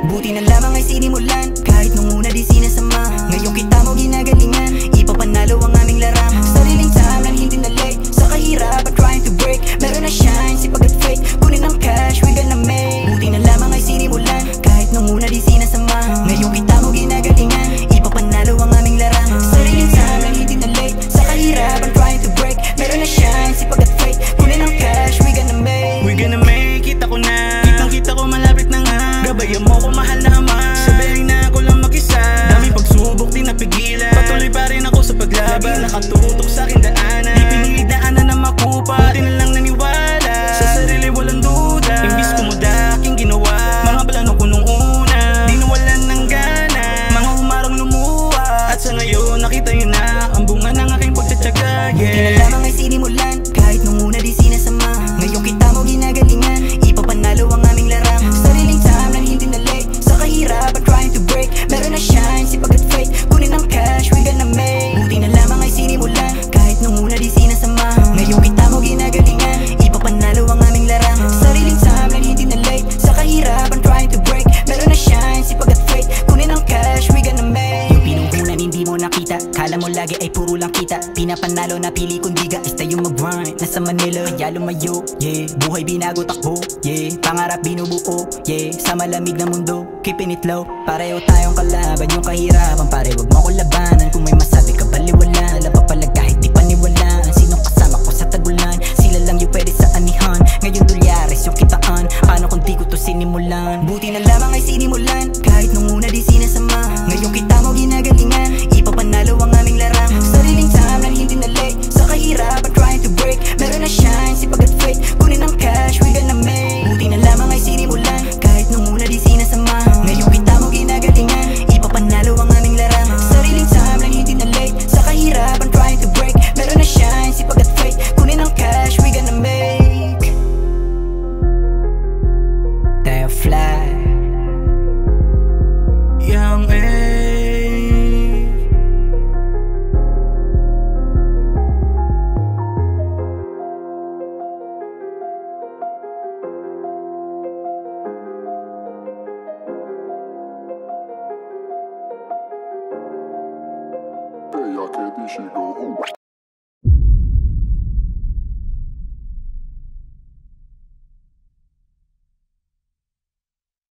Buti na lamang ay sinimulan, kahit nung una di sinasama. Ngayon kita mo ginagalingan, ipapanalo ang aming larangan. Sariling timeline hindi na late, sa kahirapan trying to break. Meron na shine, sipag at fake, kunin ang cash, we gonna make. Buti na lamang ay sinimulan, kahit nung una di sinasama. Ngayon kita mo ginagalingan, ipapanalo ang aming larangan. Sariling timeline hindi na late, sa kahirapan trying to break. Meron na shine, sipag at fake, kunin ang cash, we gonna make. We gonna make, kita ko na, kitang-kita ko malapit na nga. Gabayan mo ko mahal na ama, sabihin na ako lang mag-isa. Daming pagsubok di napigilan, patuloy pa rin ako sa paglaban. Laging nakatutok sa aking daanan, di pinilit daanan na makupa. Buti na lang naniwala, sa sarili walang duda. Imbis kumuda aking ginawa, mga plano ko nung una, di nawalan ng gana, mga humarang lumuwa. At sa ngayon nakita yun na, ang bunga ng aking pagtsatsaga. Buti na lamang ay sinimulan, kahit nung una di sinasama. Ngayon kita mo ginagalingan, ipapanalo ang aming larangan. Sariling timeline hindi na late, sa kahirapan trying to break. Meron na shine, sipag at fake, kunin ang cash, we gonna make. Buti na lamang ay sinimulan, kahit nung una di sinasama. Ngayon kita mo ginagalingan, ipapanalo ang aming larangan. Sariling timeline hindi na late, sa kahirapan trying to break. Meron na shine, sipag at fake, kunin ang cash, we gonna make. Yung pinuhunan hindi mo nakita, kala mo lagi ay puro lang kita. Pinapanalo na pili kong diga, is tayo mag-grind. Nasa Manila, kaya lumayo, yeah. Buhay binago takbo, yeah. Pangarap binubuo, yeah. Sa malamig na mundo, keeping it low. Pareho tayong kalaban, yung kahirapan. Pare wag mo ko labanan, kung may masabi ka baliwala. Laba pala kahit di paniwalaan, sinong kasama ko sa tagulan. Sila lang yung pwede sa anihan, ngayon dolyares yung kitaan. Paano kung di ko to sinimulan? Buti na lamang ay sinimulan, kahit nung una di sinasama. Ngayon kita mo ginagalingan, ipapanalo ang aming larangan. Sariling timeline hindi na late, sa kahirapan trying to break. Meron na shine, sipag at fake, kunin ang cash, we gonna make. Buti na lamang ay sinimulan, kahit nung una di sinasama. Ngayon kita mo ginagalingan, ipapanalo ang aming larangan. Sariling timeline hindi na late, sa kahirapan trying to break. Meron na shine, sipag at fake, kunin ang cash, we gonna make. Tayo fly Young A. By Ake, GCODE.